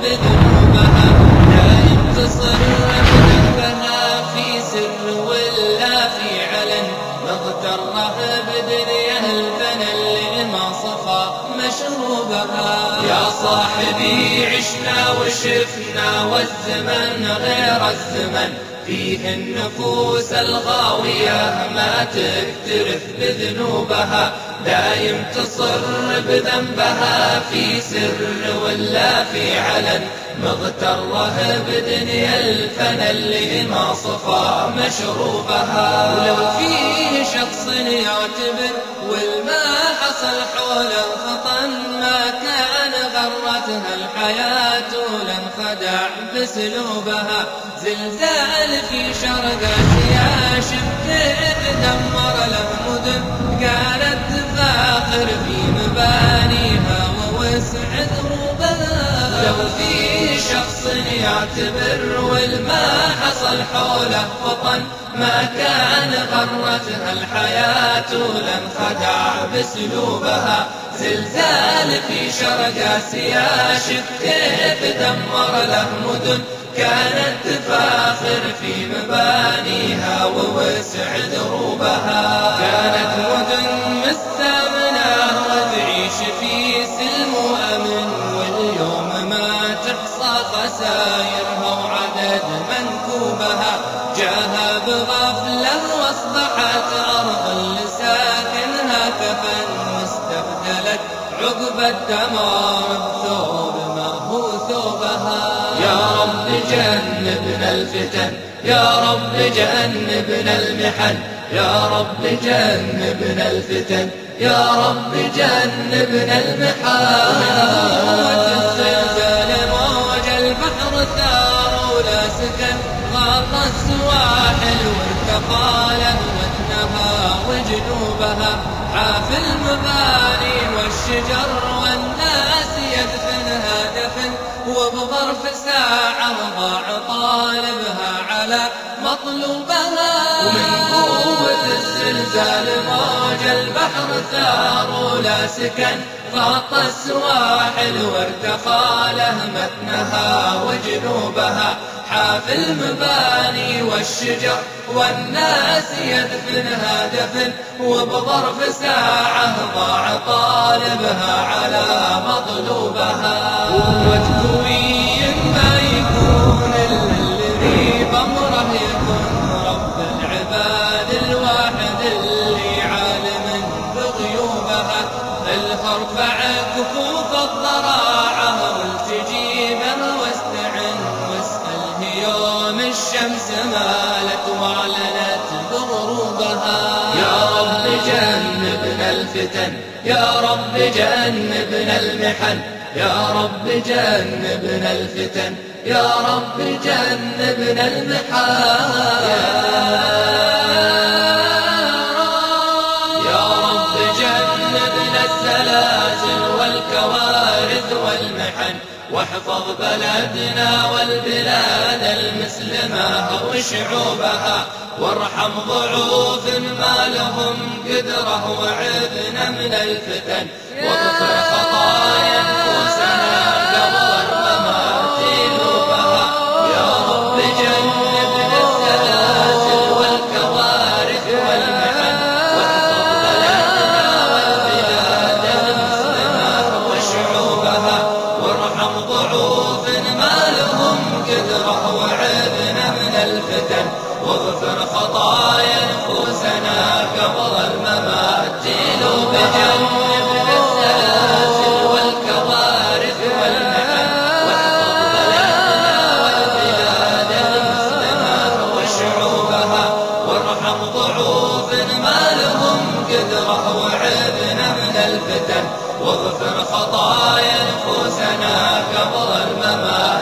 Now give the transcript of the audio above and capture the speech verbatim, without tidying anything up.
بذنوبها، دائم تصر بذنبها في سر ولا في علن، مغتره بدنيا الفنا اللي ما صفى مشروبها. يا صاحبي عشنا وشفنا والزمن غير الزمن، فيه النفوس الغاوية ما تكترث بذنوبها، دايم تصر بذنبها في سر ولا في علن، مغتره بدنيا الفنا اللي ما صفى مشروبها. ولو فيه شخص يعتبر والما حصل حوله خطا، ما كان غرتها الحياة لانخدع بسلوبها، زلزال في شرق آسيا شبكة دمر له مدن، كانت تفاخر في مبانيها ووسع دروبها. لو في شخص يعتبر والما حصل حوله وطن، ما كان غرتها الحياة لانخدع بسلوبها، زلزال في شرق آسيا شف كيف دمر له مدن، كانت تفاخر في مبانيها ووسع دروبها. كانت مدن مستأمنة وتعيش في سلم وأمن، واليوم ما تحصى خسائرها وعدد منكوبها، جاها بغفلة واصبحت أرض لساكنها كفن، واستبدلت عقب الدمار بثوب ما هو ثوبها. يا رب جنبنا الفتن، يا رب جنبنا المحن، يا رب جنبنا الفتن، يا رب جنبنا المحن. من الزلزال موج البحر ثار ولا سكن، غاط السواحل وارتقى لهوتنها وجنوبها، عاف المباني والشجر والناس يدفنها دفن، وبظرف ساعة ضاع طالبها على مطلوبها. ومن قوة الزلزال موج البحر ثار ولا سكن، غاط السواحل وارتقى لهمتنها وجنوبها، حاف المباني والشجر والناس يدفنها دفن، وبظرف ساعة ضاع طالبها على مطلوبها. وتكوي ما يكون الذي بأمره يكون، رب العباد الواحد اللي عالم بغيوبها، ارفع كفوف الضراعة والتجيبه واستعن، واسأله يوم الشمس مالت واعلنت بغروبها. يا رب جنبنا الفتن، يا رب جنبنا المحن، يا رب جنبنا الفتن، يا رب جنبنا المحن. الزلازل والكوارث والمحن، واحفظ بلدنا والبلاد المسلمة وشعوبها، وارحم ضعوف ما لهم قدرة وعذنا من الفتن، واغفر خطايا نفوسنا قبل الممات نوبها. يا رب جنبنا الزلازل والكوارث والمحن، واحفظ بلدنا والبلاد المسلمة وشعوبها، وارحم ضعوف ما لهم قدرة وعذنا من الفتن، واغفر خطايا نفوسنا قبل الممات نوبها. جنبنا الزلازل والكوارث والمحن، واحفظ بلدنا والبلاد المسلمة وشعوبها، وارحم ضعوف ما لهم قدرة وعذنا من الفتن، واغفر خطايا نفوسنا قبل الممات.